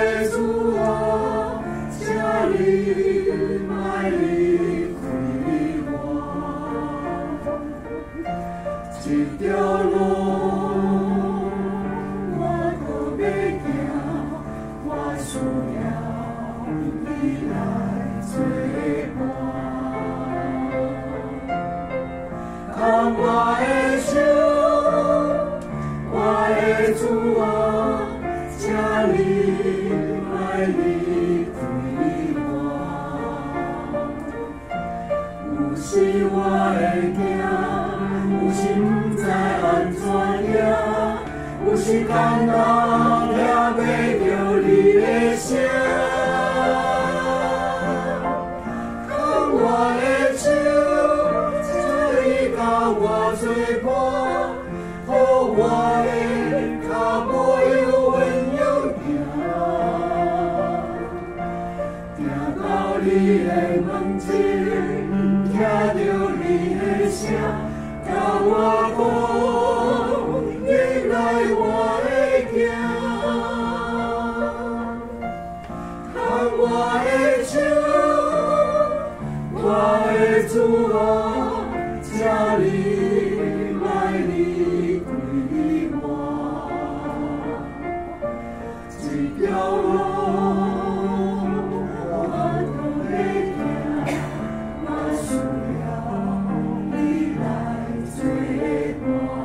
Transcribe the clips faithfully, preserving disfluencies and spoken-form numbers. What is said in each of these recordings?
的主啊，这里卖力亏我，这条路我都要行，我需要你来作伴。看我的手，我的主啊，这里卖力亏我，有时我会惊，有时不知安怎行，有时感到听袂着你的声。看我的手，这里教我做伴，好我的脚步有温柔行，行到你的门前，听到你的声，教我讲，原来我会行。看我的手，我的主啊，这里卖力亏我，这条路我都要行，我需要你来作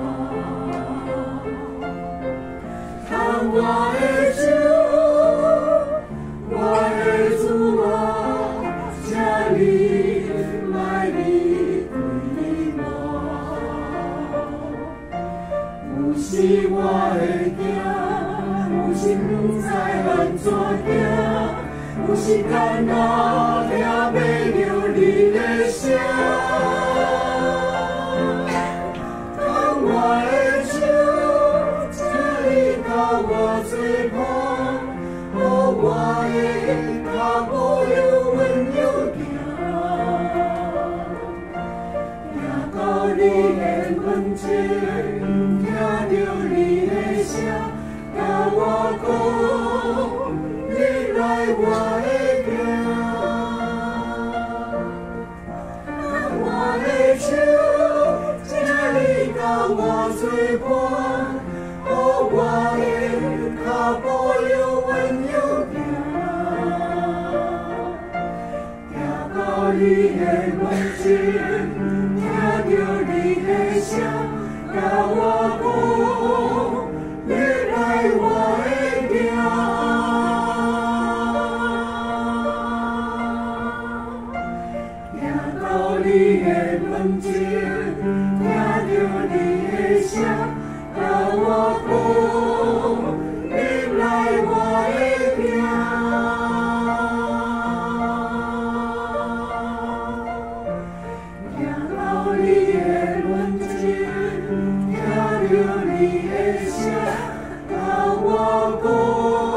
伴。看我的手，我的主啊，这里卖力亏我，有时我会惊，有时不知安怎行，有时感到听袂着你的声。看我的手，这里教我做伴，好我的脚步有温柔行，行到你的门前，听到你的声，教我讲，原来我会行。看我的手，这里教我做伴，好我的脚步有温柔行，行到你的门前，听到你的声，教我讲，原来我会行。行到你的门前，听到你的声，教我讲，原来我会行。行到你的门前，听到你的声，教我讲。